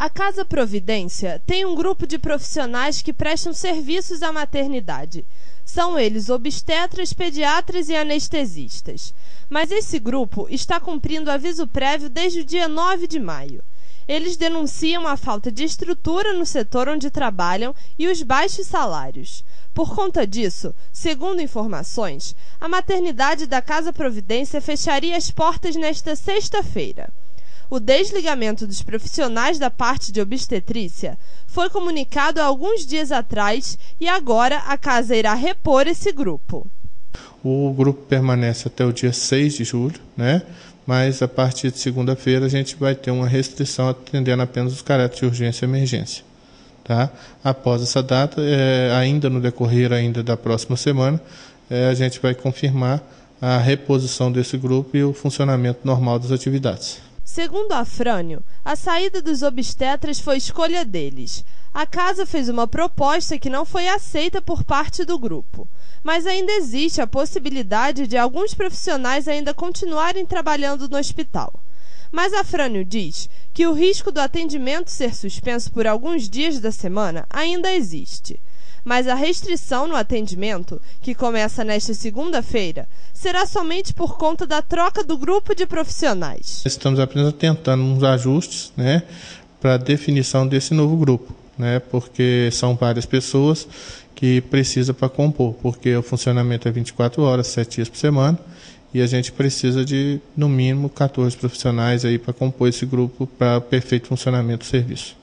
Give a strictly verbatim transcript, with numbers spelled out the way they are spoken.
A Casa Providência tem um grupo de profissionais que prestam serviços à maternidade. São eles obstetras, pediatras e anestesistas. Mas esse grupo está cumprindo aviso prévio desde o dia nove de maio. Eles denunciam a falta de estrutura no setor onde trabalham e os baixos salários. Por conta disso, segundo informações, a maternidade da Casa Providência fecharia as portas nesta sexta-feira. O desligamento dos profissionais da parte de obstetrícia foi comunicado há alguns dias atrás e agora a casa irá repor esse grupo. O grupo permanece até o dia seis de julho, né? Mas a partir de segunda-feira a gente vai ter uma restrição atendendo apenas os caráteres de urgência e emergência. Tá? Após essa data, é, ainda no decorrer ainda da próxima semana, é, a gente vai confirmar a reposição desse grupo e o funcionamento normal das atividades. Segundo a Afrânio, a saída dos obstetras foi escolha deles. A casa fez uma proposta que não foi aceita por parte do grupo. Mas ainda existe a possibilidade de alguns profissionais ainda continuarem trabalhando no hospital. Mas a Afrânio diz que o risco do atendimento ser suspenso por alguns dias da semana ainda existe. Mas a restrição no atendimento, que começa nesta segunda-feira, será somente por conta da troca do grupo de profissionais. Estamos apenas tentando uns ajustes, né, para a definição desse novo grupo, né, porque são várias pessoas que precisam para compor, porque o funcionamento é vinte e quatro horas, sete dias por semana, e a gente precisa de, no mínimo, quatorze profissionais aí para compor esse grupo para perfeito funcionamento do serviço.